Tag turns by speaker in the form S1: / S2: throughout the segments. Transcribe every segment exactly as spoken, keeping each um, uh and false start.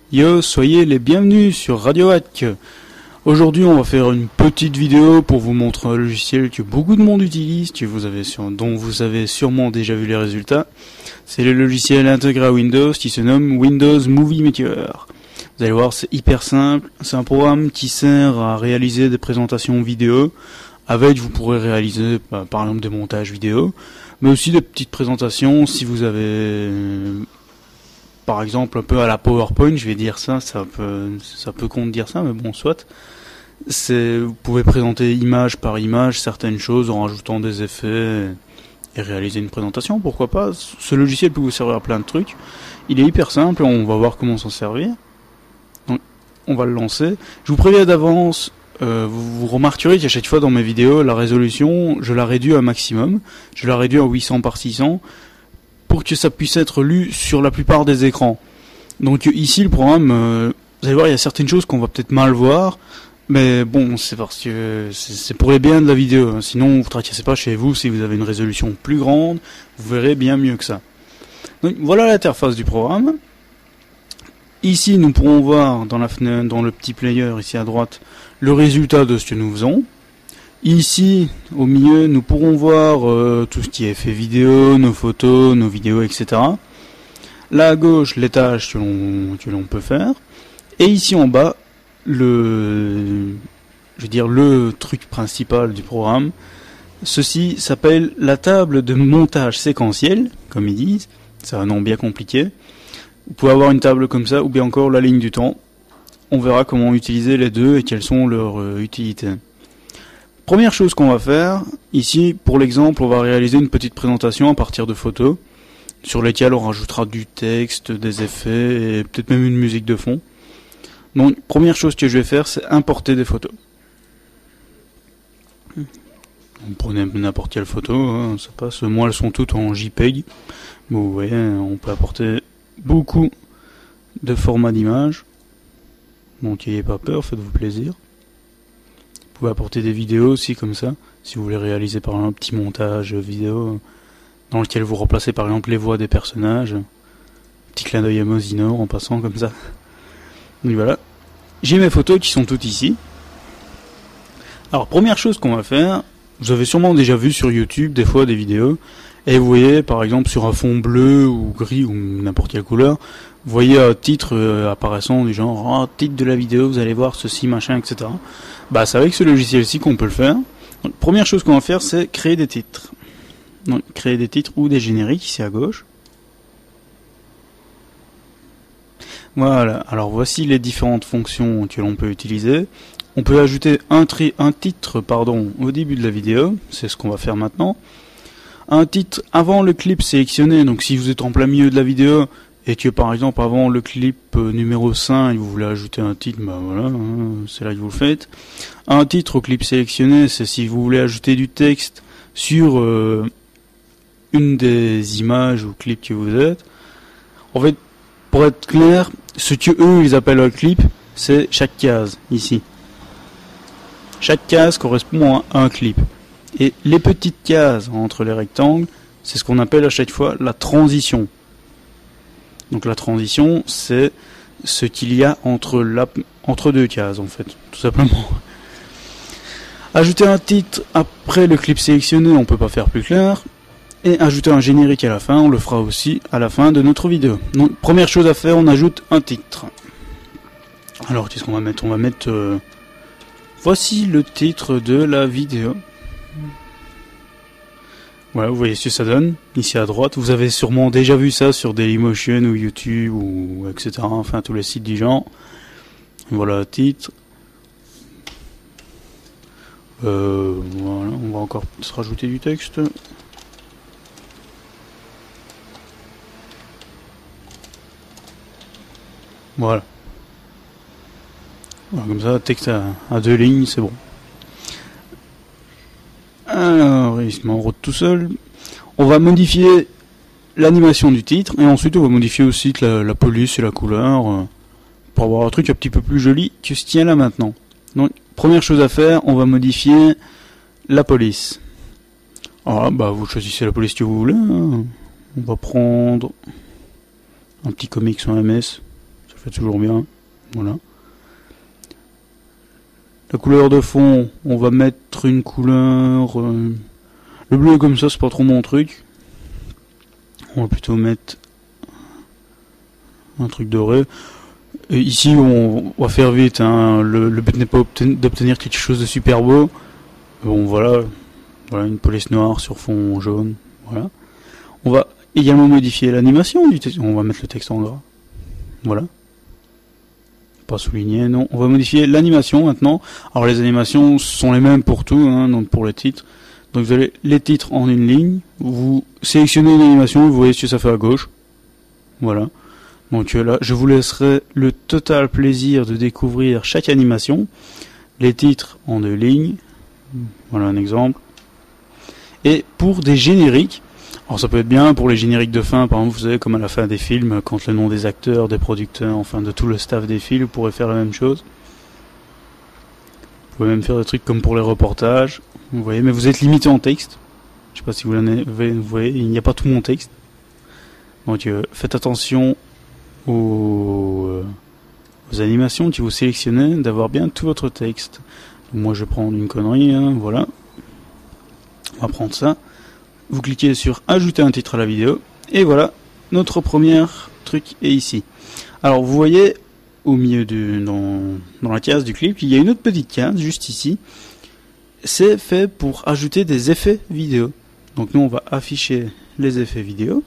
S1: Yo, soyez les bienvenus sur Radio Hack. Aujourd'hui, on va faire une petite vidéo pour vous montrer un logiciel que beaucoup de monde utilise, que vous avez sur, dont vous avez sûrement déjà vu les résultats. C'est le logiciel intégré à Windows qui se nomme Windows Movie Maker. Vous allez voir, c'est hyper simple. C'est un programme qui sert à réaliser des présentations vidéo. Avec, vous pourrez réaliser bah, par exemple des montages vidéo, mais aussi des petites présentations si vous avez... Par exemple, un peu à la PowerPoint, je vais dire ça, ça peut, ça peut compte dire ça, mais bon, soit. C'est, vous pouvez présenter image par image certaines choses en rajoutant des effets et réaliser une présentation, pourquoi pas. Ce logiciel peut vous servir à plein de trucs. Il est hyper simple, on va voir comment s'en servir. Donc, on va le lancer. Je vous préviens d'avance, euh, vous, vous remarquerez qu'à chaque fois dans mes vidéos, la résolution, je la réduis à un maximum. Je la réduis à huit cents par six cents. Pour que ça puisse être lu sur la plupart des écrans. Donc ici le programme, euh, vous allez voir, il y a certaines choses qu'on va peut-être mal voir, mais bon, c'est parce que c'est pour les biens de la vidéo. Sinon, vous tracassez pas chez vous, si vous avez une résolution plus grande, vous verrez bien mieux que ça. Donc voilà l'interface du programme. Ici, nous pourrons voir dans la fenêtre, dans le petit player ici à droite, le résultat de ce que nous faisons. Ici, au milieu, nous pourrons voir euh, tout ce qui est effet vidéo, nos photos, nos vidéos, et cetera. Là à gauche, les tâches que l'on que l'on peut faire. Et ici en bas, le, je veux dire le truc principal du programme. Ceci s'appelle la table de montage séquentiel, comme ils disent. C'est un nom bien compliqué. Vous pouvez avoir une table comme ça, ou bien encore la ligne du temps. On verra comment utiliser les deux et quelles sont leurs euh, utilités. Première chose qu'on va faire, ici, pour l'exemple, on va réaliser une petite présentation à partir de photos, sur lesquelles on rajoutera du texte, des effets, et peut-être même une musique de fond. Donc, première chose que je vais faire, c'est importer des photos. Vous prenez n'importe quelle photo, hein, ça passe. Moi, elles sont toutes en JPEG. Vous voyez, on peut apporter beaucoup de formats d'images. Donc, n'ayez pas peur, faites-vous plaisir. Vous pouvez apporter des vidéos aussi comme ça, si vous voulez réaliser par exemple un petit montage vidéo dans lequel vous remplacez par exemple les voix des personnages. Petit clin d'œil à Mosinor en passant comme ça. Donc voilà. J'ai mes photos qui sont toutes ici. Alors première chose qu'on va faire, vous avez sûrement déjà vu sur YouTube des fois des vidéos, et vous voyez par exemple sur un fond bleu ou gris ou n'importe quelle couleur, vous voyez un titre euh, apparaissant du genre oh, titre de la vidéo, vous allez voir ceci, machin, et cetera. Bah c'est avec ce logiciel-ci qu'on peut le faire. Donc, première chose qu'on va faire, c'est créer des titres. Donc créer des titres ou des génériques ici à gauche. Voilà, alors voici les différentes fonctions que l'on peut utiliser. On peut ajouter un, tri un titre pardon, au début de la vidéo, c'est ce qu'on va faire maintenant. Un titre avant le clip sélectionné, donc si vous êtes en plein milieu de la vidéo et que par exemple avant le clip euh, numéro cinq vous voulez ajouter un titre, bah voilà, hein, c'est là que vous le faites. Un titre au clip sélectionné, c'est si vous voulez ajouter du texte sur euh, une des images ou clips que vous êtes. En fait, pour être clair, ce que eux ils appellent un clip, c'est chaque case ici. Chaque case correspond à un clip. Et les petites cases entre les rectangles, c'est ce qu'on appelle à chaque fois la transition. Donc la transition, c'est ce qu'il y a entre, la, entre deux cases, en fait, tout simplement. Ajouter un titre après le clip sélectionné, on peut pas faire plus clair. Et ajouter un générique à la fin, on le fera aussi à la fin de notre vidéo. Donc première chose à faire, on ajoute un titre. Alors qu'est-ce qu'on va mettre? On va mettre... Euh, voici le titre de la vidéo. Voilà, vous voyez ce que ça donne, ici à droite. Vous avez sûrement déjà vu ça sur Dailymotion ou YouTube ou et cetera. Enfin, tous les sites du genre. Voilà le titre. Euh, voilà, on va encore se rajouter du texte. Voilà. Voilà, comme ça, texte à, à deux lignes, c'est bon. Alors, il se met en route tout seul. On va modifier l'animation du titre et ensuite on va modifier aussi la, la police et la couleur euh, pour avoir un truc un petit peu plus joli que ce qu'il y a là maintenant. Donc, première chose à faire, on va modifier la police. Alors, bah, vous choisissez la police que vous voulez. Hein. On va prendre un petit comics en M S. Ça fait toujours bien. Voilà. La couleur de fond, on va mettre une couleur... Euh, le bleu comme ça, c'est pas trop mon truc. On va plutôt mettre un truc doré. Et ici, on, on va faire vite. Hein. Le, le but n'est pas d'obtenir quelque chose de super beau. Bon, voilà. Voilà, une police noire sur fond jaune. Voilà. On va également modifier l'animation du texte. On va mettre le texte en gras. Voilà. Pas souligné, non. On va modifier l'animation maintenant. Alors les animations sont les mêmes pour tout, hein, donc pour les titres. Donc vous avez les titres en une ligne. Vous sélectionnez une animation, vous voyez ce que ça fait à gauche. Voilà. Donc là, je vous laisserai le total plaisir de découvrir chaque animation. Les titres en deux lignes. Voilà un exemple. Et pour des génériques, alors ça peut être bien pour les génériques de fin, par exemple, vous savez, comme à la fin des films, quand le nom des acteurs, des producteurs, enfin de tout le staff défile, vous pourrez faire la même chose. Vous pouvez même faire des trucs comme pour les reportages, vous voyez, mais vous êtes limité en texte. Je sais pas si vous, vous voyez, il n'y a pas tout mon texte. Donc euh, faites attention aux, euh, aux animations que vous sélectionnez, d'avoir bien tout votre texte. Donc, moi je vais prendre une connerie, hein, voilà. On va prendre ça. Vous cliquez sur ajouter un titre à la vidéo. Et voilà, notre premier truc est ici. Alors vous voyez au milieu du, dans, dans la case du clip, il y a une autre petite case juste ici. C'est fait pour ajouter des effets vidéo. Donc nous on va afficher les effets vidéo.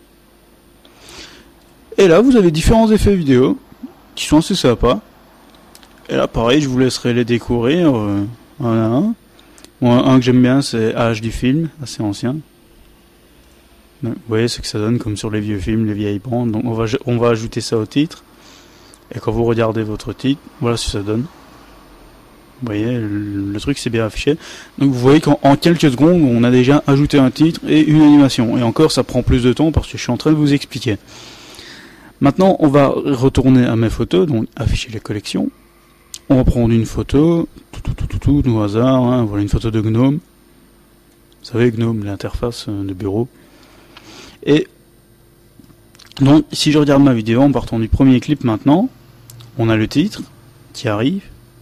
S1: Et là vous avez différents effets vidéo qui sont assez sympas. Et là pareil, je vous laisserai les découvrir euh, un à un. Bon, un que j'aime bien, c'est Âge du film, assez ancien. Vous voyez ce que ça donne comme sur les vieux films, les vieilles bandes. Donc on va, on va ajouter ça au titre. Et quand vous regardez votre titre, voilà ce que ça donne. Vous voyez, le, le truc c'est bien affiché. Donc vous voyez qu'en quelques secondes, on a déjà ajouté un titre et une animation. Et encore, ça prend plus de temps parce que je suis en train de vous expliquer. Maintenant, on va retourner à mes photos, donc afficher les collections. On va prendre une photo, tout, tout, tout, tout, tout, au hasard, hein, voilà une photo de Gnome. Vous savez, Gnome, l'interface de bureau. Et donc, si je regarde ma vidéo en partant du premier clip maintenant, on a le titre qui arrive.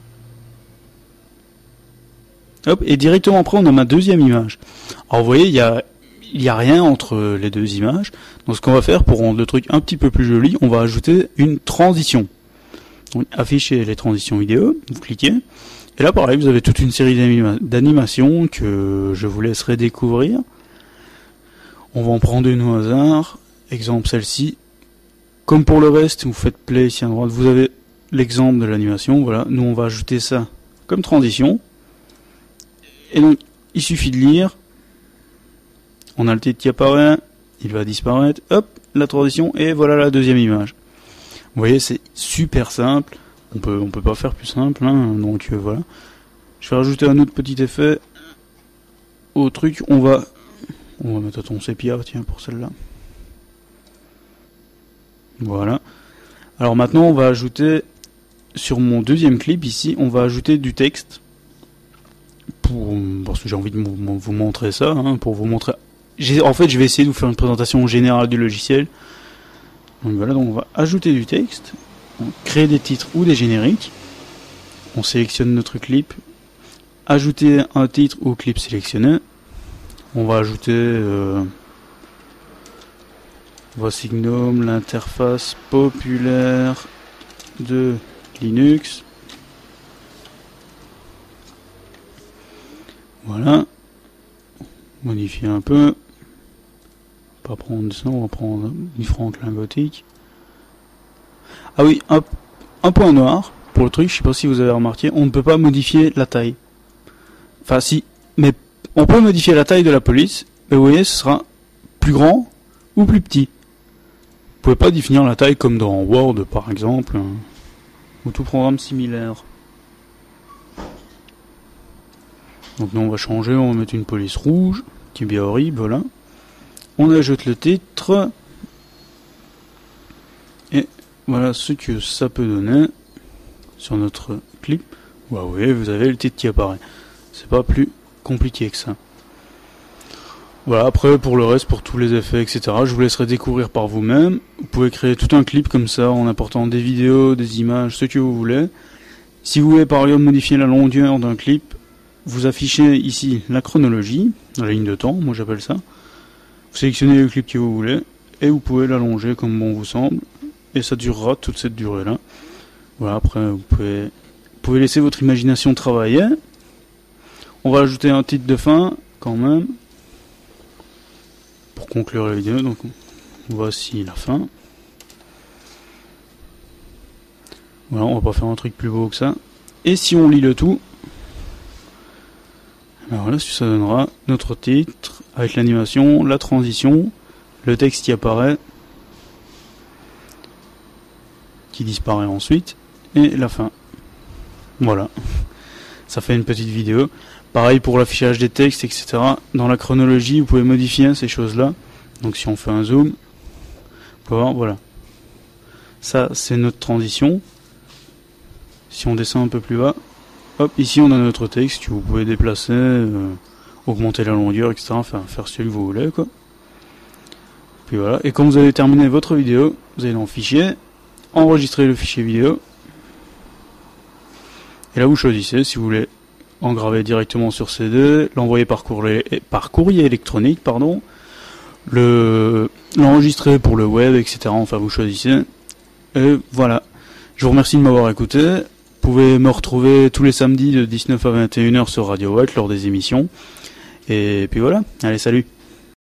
S1: Hop, et directement après, on a ma deuxième image. Alors, vous voyez, il y a, il y a rien entre les deux images. Donc, ce qu'on va faire pour rendre le truc un petit peu plus joli, on va ajouter une transition. Donc, afficher les transitions vidéo, vous cliquez. Et là, pareil, vous avez toute une série d'animations que je vous laisserai découvrir. On va en prendre une au hasard. Exemple, celle-ci. Comme pour le reste, vous faites play ici à droite, vous avez l'exemple de l'animation. Voilà, nous on va ajouter ça comme transition. Et donc, il suffit de lire. On a le titre qui apparaît, il va disparaître. Hop, la transition, et voilà la deuxième image. Vous voyez, c'est super simple. On peut, on peut pas faire plus simple, hein, donc euh, voilà. Je vais rajouter un autre petit effet au truc. On va, on va mettre ton sépia, tiens, pour celle-là. Voilà. Alors maintenant, on va ajouter sur mon deuxième clip ici, on va ajouter du texte pour, parce que j'ai envie de vous montrer ça, hein, pour vous montrer. En fait, je vais essayer de vous faire une présentation générale du logiciel. Donc voilà, donc on va ajouter du texte, on crée des titres ou des génériques, on sélectionne notre clip, ajouter un titre au clip sélectionné, on va ajouter euh, voici Gnome, l'interface populaire de Linux. Voilà, modifier un peu. Pas prendre ça, on va prendre du Franklin Gothic. Ah oui, un, un point noir pour le truc, je sais pas si vous avez remarqué, on ne peut pas modifier la taille. Enfin si, mais on peut modifier la taille de la police, mais vous voyez, ce sera plus grand ou plus petit. Vous pouvez pas définir la taille comme dans Word par exemple, hein, ou tout programme similaire. Donc là on va changer, on va mettre une police rouge, qui est bien horrible, voilà. On ajoute le titre. Et voilà ce que ça peut donner sur notre clip. Ouais, oui, vous avez le titre qui apparaît. C'est pas plus compliqué que ça. Voilà, après pour le reste, pour tous les effets, et cetera, je vous laisserai découvrir par vous-même. Vous pouvez créer tout un clip comme ça en apportant des vidéos, des images, ce que vous voulez. Si vous voulez par exemple modifier la longueur d'un clip, vous affichez ici la chronologie, la ligne de temps, moi j'appelle ça. Vous sélectionnez le clip que vous voulez et vous pouvez l'allonger comme bon vous semble. Et ça durera toute cette durée-là. Voilà, après vous pouvez, vous pouvez laisser votre imagination travailler. On va ajouter un titre de fin quand même. Pour conclure la vidéo, donc voici la fin. Voilà, on va pas faire un truc plus beau que ça. Et si on lit le tout, alors voilà, ça donnera notre titre avec l'animation, la transition, le texte qui apparaît, qui disparaît ensuite, et la fin. Voilà, ça fait une petite vidéo. Pareil pour l'affichage des textes, et cetera. Dans la chronologie, vous pouvez modifier ces choses-là. Donc si on fait un zoom, vous pouvez voir, voilà. Ça, c'est notre transition. Si on descend un peu plus bas, hop, ici on a notre texte que vous pouvez déplacer, euh, augmenter la longueur, et cetera. Enfin, faire ce que vous voulez, quoi. Puis voilà. Et quand vous avez terminé votre vidéo, vous allez dans Fichier, enregistrer le fichier vidéo. Et là, vous choisissez si vous voulez engraver directement sur C D, l'envoyer par courrier, par courrier électronique, pardon, le l'enregistrer pour le web, et cetera. Enfin, vous choisissez. Et voilà. Je vous remercie de m'avoir écouté. Vous pouvez me retrouver tous les samedis de dix-neuf à vingt et une heures sur Radio Watt lors des émissions. Et puis voilà. Allez, salut.